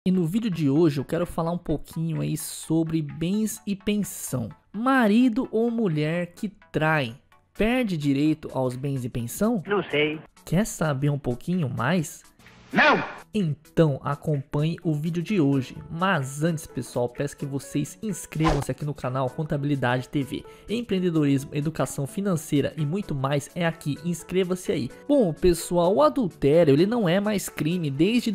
E no vídeo de hoje eu quero falar um pouquinho aí sobre bens e pensão. Marido ou mulher que trai, perde direito aos bens e pensão? Não sei. Quer saber um pouquinho mais? Não! Então acompanhe o vídeo de hoje, mas antes pessoal, peço que vocês inscrevam-se aqui no canal Contabilidade TV. Empreendedorismo, educação financeira e muito mais é aqui, inscreva-se aí. Bom pessoal, o adultério ele não é mais crime desde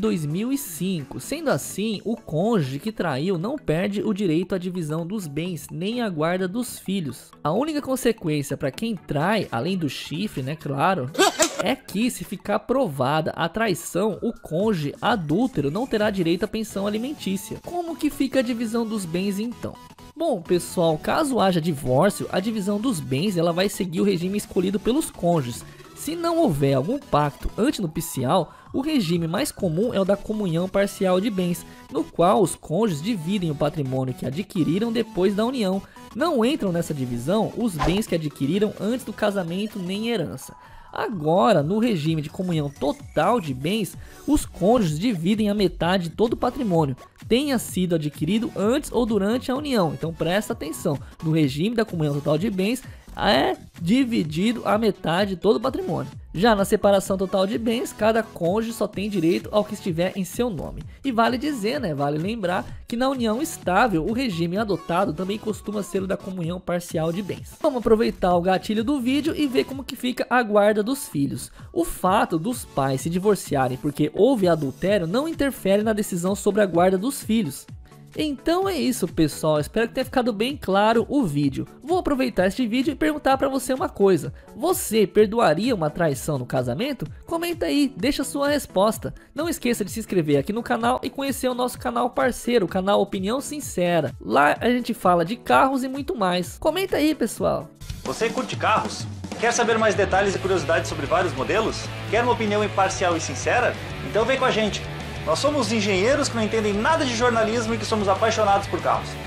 2005, sendo assim o cônjuge que traiu não perde o direito à divisão dos bens nem à guarda dos filhos. A única consequência para quem trai, além do chifre, né, claro, é que se ficar provada a traição, o cônjuge adúltero não terá direito à pensão alimentícia. Como que fica a divisão dos bens então? Bom pessoal, caso haja divórcio, a divisão dos bens ela vai seguir o regime escolhido pelos cônjuges. Se não houver algum pacto antinupcial, o regime mais comum é o da comunhão parcial de bens, no qual os cônjuges dividem o patrimônio que adquiriram depois da união. Não entram nessa divisão os bens que adquiriram antes do casamento nem herança. Agora, no regime de comunhão total de bens, os cônjuges dividem a metade de todo o patrimônio, tenha sido adquirido antes ou durante a união. Então presta atenção, no regime da comunhão total de bens é dividido a metade de todo o patrimônio. Já na separação total de bens, cada cônjuge só tem direito ao que estiver em seu nome. E vale dizer, vale lembrar que na união estável, o regime adotado também costuma ser o da comunhão parcial de bens. Vamos aproveitar o gatilho do vídeo e ver como que fica a guarda dos filhos. O fato dos pais se divorciarem porque houve adultério não interfere na decisão sobre a guarda dos filhos. Então é isso pessoal, espero que tenha ficado bem claro o vídeo. Vou aproveitar este vídeo e perguntar para você uma coisa. Você perdoaria uma traição no casamento? Comenta aí, deixa sua resposta. Não esqueça de se inscrever aqui no canal e conhecer o nosso canal parceiro, o canal Opinião Sincera. Lá a gente fala de carros e muito mais. Comenta aí pessoal. Você curte carros? Quer saber mais detalhes e curiosidades sobre vários modelos? Quer uma opinião imparcial e sincera? Então vem com a gente! Nós somos engenheiros que não entendem nada de jornalismo e que somos apaixonados por carros.